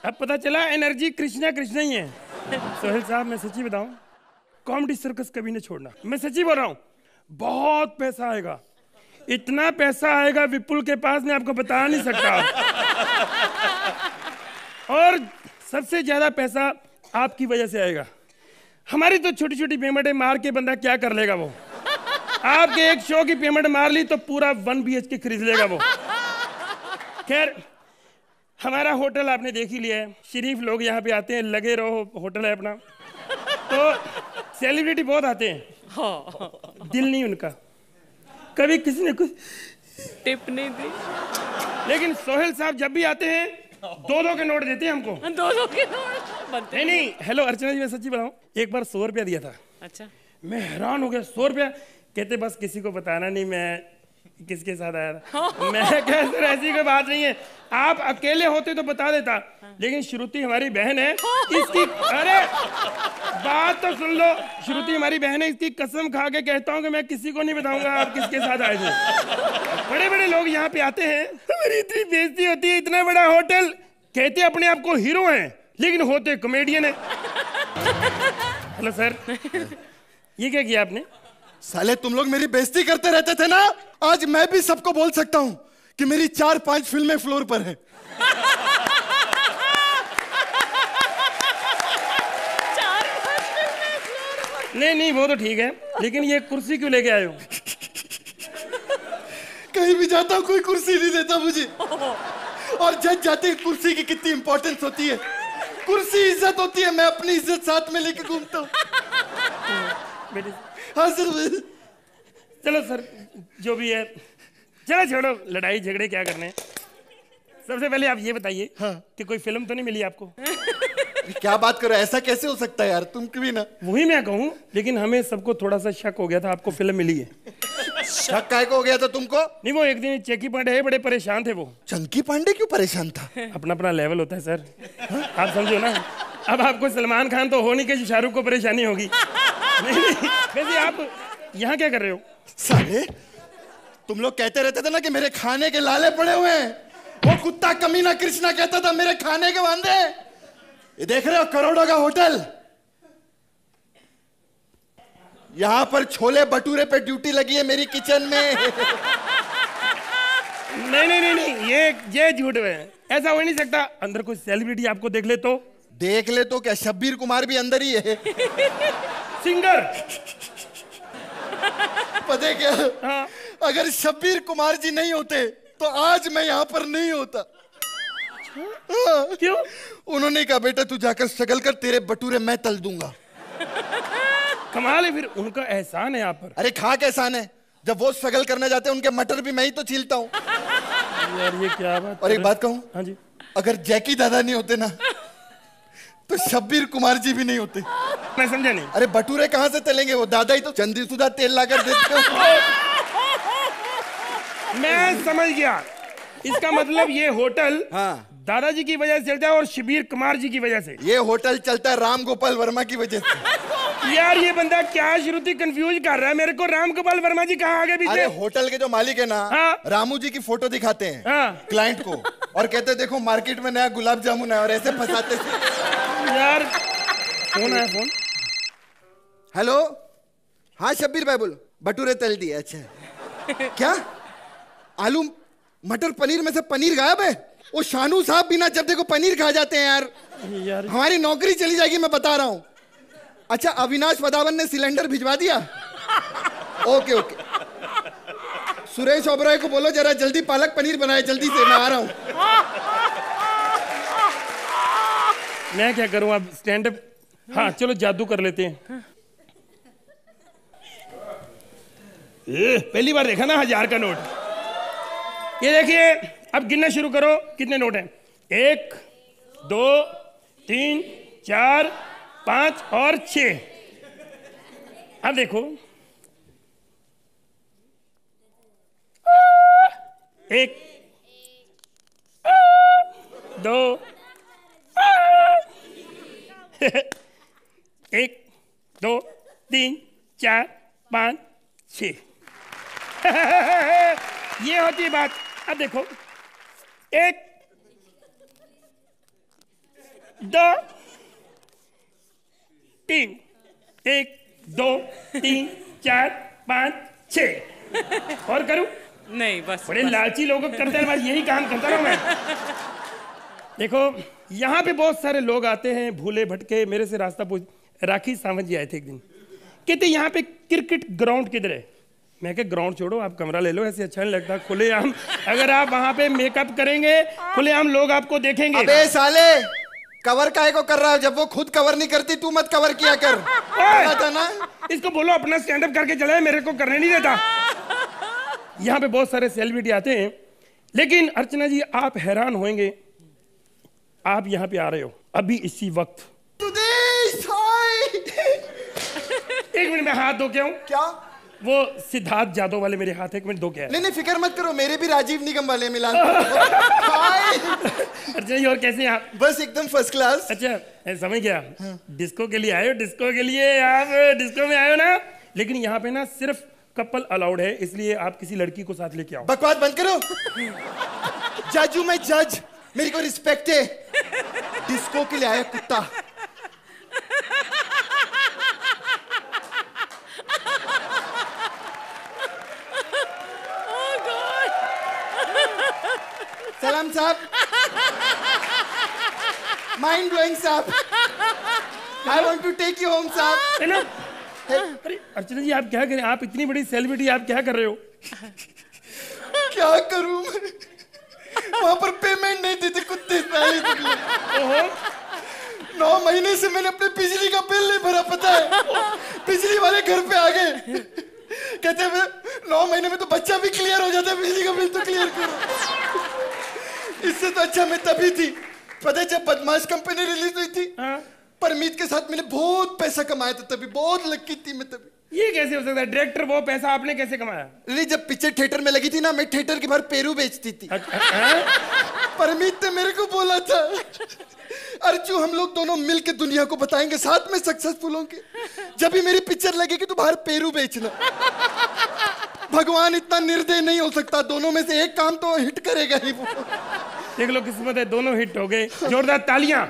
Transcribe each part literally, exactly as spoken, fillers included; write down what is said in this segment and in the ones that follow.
अब पता चला एनर्जी कृष्णा कृष्णा ही है। सोहेल साहब मैं सच्ची बताऊं, कॉमेडी सर्कस कभी नहीं छोड़ना। मैं सच्ची बोल रहा हूं, बहुत पैसा आएगा, इतना पैसा आएगा विपुल के पास, मैं आपको बता नहीं सकता। और सबसे ज्यादा पैसा आपकी वजह से आएगा। हमारी तो छोटी छोटी पेमेंटें मार के बंदा क्या कर लेगा वो, आपके एक शो की पेमेंट मार ली तो पूरा वन बी एच के खरीद लेगा वो। खैर हमारा होटल आपने देख ही लिया है, शरीफ लोग यहाँ पे आते हैं, लगे रहो होटल है अपना। तो सेलिब्रिटी बहुत आते हैं, दिल नहीं उनका, कभी किसी ने कुछ टिप नहीं दी। लेकिन सोहेल साहब जब भी आते हैं दो दो के नोट देते हैं हमको। दो दो के नोट बनते नहीं नहीं हेलो अर्चना जी, मैं सच्ची बताऊं, एक बार सौ रुपया दिया था। अच्छा। मैं हैरान हो गया, सौ रुपया। कहते बस किसी को बताना नहीं मैं किसके साथ आया था। मैं कह सर ऐसी कोई बात नहीं है, आप अकेले होते तो बता देता, लेकिन श्रुति हमारी बहन है इसकी, अरे बात तो सुन लो, श्रुति हमारी बहन है, इसकी कसम खा के कहता हूँ कि मैं किसी को नहीं बताऊंगा आप किसके साथ आए थे। बड़े बड़े लोग यहाँ पे आते हैं, हमारी इतनी बेइज्जती होती है, इतना बड़ा होटल, कहते अपने आप को हीरो हैं लेकिन होते कॉमेडियन है। हेलो सर, ये क्या किया आपने? साले तुम लोग मेरी बेइज्जती करते रहते थे ना, आज मैं भी सबको बोल सकता हूँ कि मेरी चार पांच फिल्में फ्लोर पर हैं। चार पांच फिल्में फ्लोर पर। नहीं नहीं वो तो ठीक है, लेकिन ये कुर्सी क्यों लेके आए हो? कहीं भी जाता हूँ कोई कुर्सी नहीं देता मुझे, और जज जाते हैं कुर्सी की कितनी इंपॉर्टेंस होती है। कुर्सी इज्जत होती है, मैं अपनी इज्जत साथ में लेके घूमता हूँ। हाँ सर। चलो सर जो भी है, चलो छोड़ो लड़ाई झगड़े क्या करने हैं। सबसे पहले आप ये बताइए हाँ। कि कोई फिल्म तो नहीं मिली आपको? क्या बात करो, ऐसा कैसे हो सकता है यार, तुम कभी ना। वही मैं कहूँ, लेकिन हमें सबको थोड़ा सा शक हो गया था आपको फिल्म मिली है। शक काय को हो गया था तुमको? नहीं वो एक दिन चेकी पांडे है, बड़े परेशान थे वो। चंकी पांडे क्यों परेशान था? अपना अपना लेवल होता है सर, आप समझो ना। अब आपको सलमान खान तो हो नहीं कि शाहरुख को परेशानी होगी। नहीं नहीं वैसे आप यहाँ क्या कर रहे हो? साले तुम लोग कहते रहते थे ना कि मेरे खाने के लाले पड़े हुए हैं, वो कुत्ता कमीना कृष्णा कहता था मेरे खाने के वांदे। ये देख रहे हो करोड़ों का होटल, यहाँ पर छोले भटूरे पे ड्यूटी लगी है मेरी किचन में। नहीं नहीं नहीं नहीं ये ये झूठ है, ऐसा हो नहीं सकता। अंदर कोई सेलिब्रिटी आपको देख ले तो? देख ले तो क्या, शब्बीर कुमार भी अंदर ही है। सिंगर। पता है क्या हाँ। अगर शब्बीर कुमार जी नहीं होते तो आज मैं यहाँ पर नहीं होता। हाँ। क्यों? उन्होंने कहा बेटा तू जाकर स्ट्रगल कर, तेरे भटूरे मैं तल दूंगा। कमाल है, फिर उनका एहसान है आप पर। अरे खा के एहसान है, जब वो स्ट्रगल करने जाते हैं उनके मटर भी मैं ही तो छीलता हूँ। यार ये क्या बात। और एक बात कहूँ, हाँ जी, अगर जैकी दादा नहीं होते ना तो शब्बीर कुमार जी भी नहीं होते। मैं समझा नहीं। अरे भटूरे कहाँ से तलेंगे, वो दादा ही तो चंदी सुधा तेल लाकर देते हो। मैं समझ गया, इसका मतलब ये होटल हाँ। दादाजी की वजह से चलता है और शब्बीर कुमार जी की वजह से। ये होटल चलता है राम गोपाल वर्मा की वजह से। यार ये बंदा क्या श्रुति कंफ्यूज कर रहा है मेरे को, राम गोपाल वर्मा जी कहाँ आगे पीछे? अरे होटल के जो मालिक है ना हाँ? रामू जी की फोटो दिखाते हैं हाँ? क्लाइंट को, और कहते हैं देखो मार्केट में नया गुलाब जामुन है, और ऐसे फंसाते थे। यार फोन है, फोन। हेलो हाँ शब्बीर भाई बोलो, भटूरे तल दिए। अच्छा क्या आलू मटर पनीर में से पनीर गायब है? वो शानू साहब बिना जब देखो पनीर खा जाते हैं यार, यार। हमारी नौकरी चली जाएगी मैं बता रहा हूँ। अच्छा अविनाश पदावन ने सिलेंडर भिजवा दिया? Okay okay. सुरेश ओबराय को बोलो जरा जल्दी पालक पनीर बनाए, जल्दी से मैं आ रहा हूँ। मैं क्या करूँ अब, स्टैंड अप। हाँ चलो जादू कर लेते हैं। ए, पहली बार देखा ना हजार का नोट। ये देखिए अब गिनना शुरू करो, कितने नोट हैं? एक दो तीन चार पांच और छह। अब देखो एक दो एक दो तीन चार पाँच छः। ये होती है बात। अब देखो एक दो तीन, एक दो तीन चार पाँच छः। और करूं? नहीं बस बड़े बस। लालची लोगों को करते हैं, बस यही काम करता रहूं मैं। देखो यहाँ पे बहुत सारे लोग आते हैं भूले भटके, मेरे से रास्ता पूछ। राखी सावंत जी आए थे एक दिन, कहते यहाँ पे क्रिकेट ग्राउंड किधर है? मैं कहा ग्राउंड छोड़ो, आप कमरा ले लो, ऐसे अच्छा नहीं लगता खुलेआम। अगर आप वहाँ पे मेकअप करेंगे खुलेआम लोग आपको देखेंगे। अबे साले कवर काहे को कर रहा है? जब वो खुद कवर नहीं करती तू मत कवर किया कर। था ना? इसको बोलो अपना स्टैंड अप करके चलाए, मेरे को करने नहीं देता। यहाँ पे बहुत सारे सेलिब्रिटी आते हैं, लेकिन अर्चना जी आप हैरान होंगे, आप यहाँ पे आ रहे हो अभी इसी वक्त। एक मिनट में हाथ धो के आऊं। क्या? वो सिद्धार्थ जादव वाले मेरे हाथ, एक मिनट धो के आए। नहीं नहीं फिक्र मत करो, मेरे भी राजीव निगम वाले मिलान। अर्चना जी और कैसे हैं आप? बस एकदम फर्स्ट क्लास। अच्छा मैं समझ गया, हाँ। डिस्को के लिए आए हो? डिस्को के लिए आप डिस्को में आए हो ना? लेकिन यहाँ पे ना सिर्फ कपल अलाउड है, इसलिए आप किसी लड़की को साथ लेके आओ। बकवास बंद करो। जज हूं मैं, जज, मेरी को रिस्पेक्ट है। डिस्को के लिए आया कुत्ता। सलाम साहब, माइंड ब्लोइंग साहब, I want to take you home साहब। है ना? अरे अर्चना जी आप क्या करें, आप इतनी बड़ी सेलिब्रिटी आप क्या कर रहे हो? क्या करूं मैं? वहां पर पेमेंट नहीं देते कुत्ते साले। ओहो, नौ महीने से मैंने अपने बिजली का बिल नहीं भरा, पता है? बिजली वाले घर पे आ गए, कहते हैं नौ महीने में तो बच्चा भी क्लियर हो जाता है, बिजली का बिल तो क्लियर करो। इससे तो अच्छा मैं तभी थी, पता है जब बदमाश कंपनी रिलीज हुई थी, परमीत के साथ मैंने बहुत पैसा कमाया था, तभी बहुत लकी थी मैं तभी। ये कैसे हो सकता है? डायरेक्टर वो पैसा आपने कैसे कमाया? नहीं जब पिक्चर थिएटर में लगी थी ना, मैं थिएटर के बाहर पेरू बेचती थी। परमीत ने मेरे को बोला था अर्जू हम लोग दोनों मिलके दुनिया को बताएंगे, साथ में सक्सेसफुल होंगे, जब भी मेरी पिक्चर लगेगी तो बाहर पेरू बेचना। भगवान इतना निर्दय नहीं हो सकता, दोनों में से एक काम तो हिट करेगा ही वो। देख लो किस्मत है, दोनों हिट हो गए, जोरदार तालियां।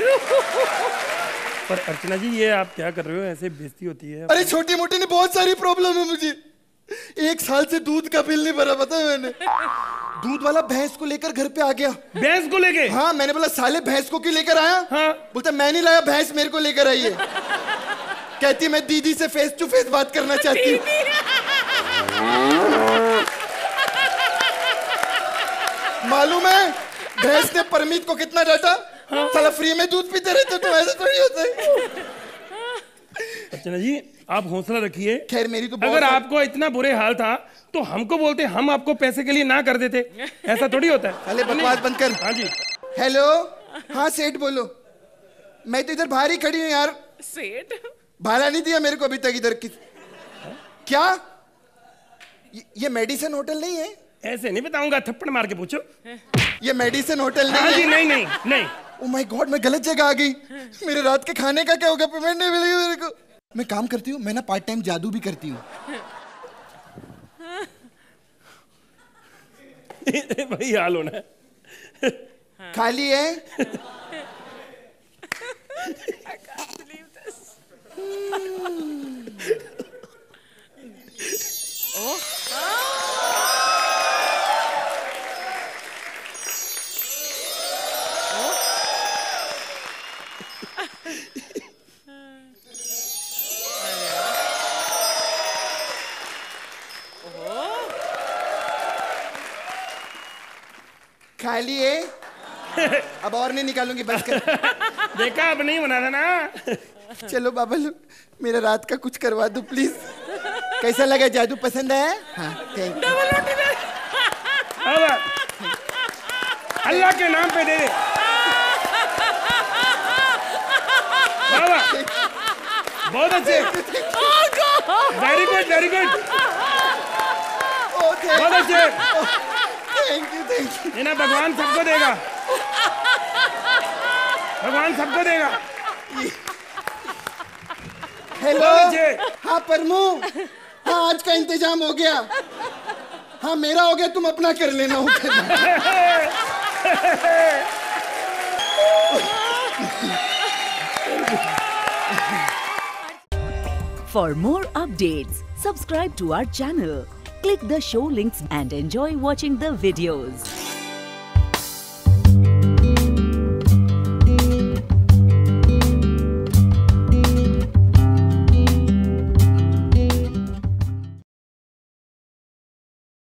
पर अर्चना जी ये आप क्या कर रहे हो, ऐसे बेइज्जती होती है। अरे छोटी मोटी नहीं, बहुत सारी प्रॉब्लम है मुझे। एक साल से दूध का बिल नहीं भरा, पता है मैंने। दूध वाला भैंस को लेकर घर पे आ गया। भैंस को लेके? हाँ, मैंने बोला साले भैंस को क्यों लेकर आया? हाँ। बोलता मैं नहीं लाया, भैंस मेरे को लेकर आई है। कहती मैं दीदी से फेस टू फेस बात करना चाहती हूँ। मालूम है भैंस ने परमीत को कितना डांटा? हाँ। साला फ्री में दूध पीते रहते तो ऐसा थोड़ी होता है। अर्चना जी आप हौसला रखिए। खैर मेरी तो अगर आपको इतना बुरे हाल था तो हमको बोलते, हम आपको पैसे के लिए ना कर देते, ऐसा थोड़ी होता है। साले बकवास बंद कर। हाँ जी। हेलो, हाँ सेठ बोलो। मैं तो इधर बाहर ही खड़ी हूँ यार। सेठ? भाड़ा नहीं दिया मेरे को अभी तक इधर की। क्या ये, ये मेडिसिन होटल नहीं है? ऐसे नहीं बताऊंगा, थप्पड़ मार के पूछो। ये मेडिसिन होटल नहीं हाँ जी, है? नहीं नहीं नहीं। ओह माय गॉड, मैं गलत जगह आ गई। मेरे रात के खाने का क्या होगा? पेमेंट नहीं मिलेगी मेरे को। मैं काम करती हूँ, मैं ना पार्ट टाइम जादू भी करती हूँ। वही हाल होना है। खाली है? खाली है? अब और नहीं निकालूंगी, बस कर। देखा अब नहीं बनाना ना। चलो बाबा लोग, मेरा रात का कुछ करवा दो प्लीज। कैसा लगा जादू, पसंद आया? हाँ थैंक यू। अल्लाह के नाम पे दे दे। बाबा बहुत अच्छे, वेरी गुड वेरी गुड, बहुत अच्छे। Thank you thank you. ये ना भगवान सबको देगा, भगवान सबको देगा। हेलो, हाँ परमू, हाँ आज का इंतजाम हो गया। हाँ मेरा हो गया, तुम अपना कर लेना। For more updates, subscribe to our channel, click the show links and enjoy watching the videos.